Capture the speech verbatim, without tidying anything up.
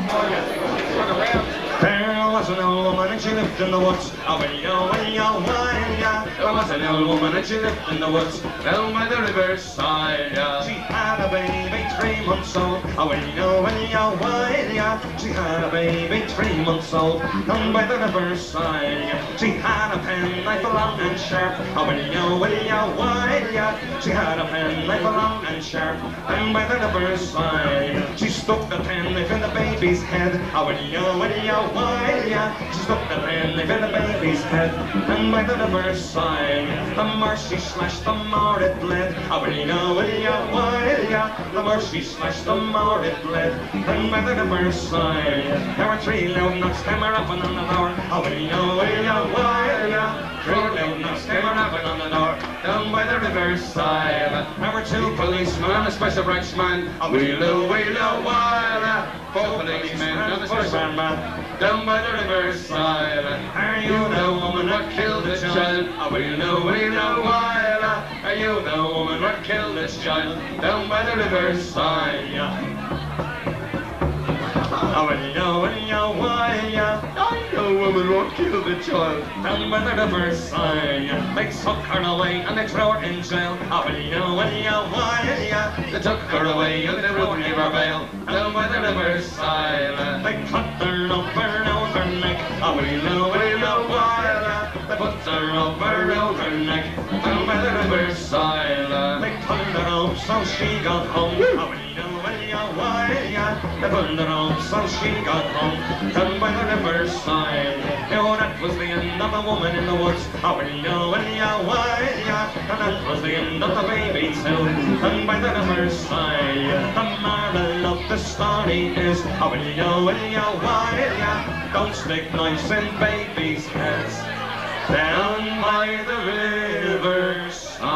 There was an old woman and she lived in the woods. Oh, well, yo, well, yo, well, yeah. There was an old woman and she lived in the woods down by the riverside, yeah. She had a baby three months old. Oh, well, yo, well, yo, well, yeah. She had a baby three months old down by the riverside, yeah. She had a penknife long and sharp. Oh, well, yo, well, yo, well, yeah. She had a penknife long and sharp down by the riverside, yeah. She stuck the penknife in the baby's head. Oh, well, yo, well, yo, well, yeah. She stuck the penknife in the baby's head, and by the riverside, the more she slashed, the more it bled. Oh, well, yo, well, yo, well, yeah. The more she slashed, the more it bled, and by the riverside, there were three loud knocks came rapping on the door. Oh, well, yo, well, yo, well, yeah. Three loud knocks came rapping on the door down by the riverside. There were two policemen and a special branch man. Oh, well, yo, well, yo, well, yeah. Four policemen and a special man down by the riverside. Are you the woman that killed this child? Oh, well, you know, well, you know, while. Are you the woman that killed this child down by the riverside? Oh, well, you know, well, you know, why, yeah. I know a woman what killed the child down by the riverside. They took her away and they threw her in jail. Oh, well, you know, well, you know, why, yeah. They took her away and they wouldn't give her bail down by the riverside. They cut her up around her neck. Oh, well, you know, well, you know, why, yeah. They put her up around her neck down by the riverside. They pulled her up so she got home. Oh, well, you know, well, you know, why, yeah. They pulled her up so she got home down by the riverside. Oh, that was the end of the woman in the woods. Oh, well, yo, well, yo, well, yeah. And that was the end of the baby too, down by the riverside. The moral of the story is, oh, well, yo, well, yo, well, yeah. Don't stick knives in babies' heads down by the riverside.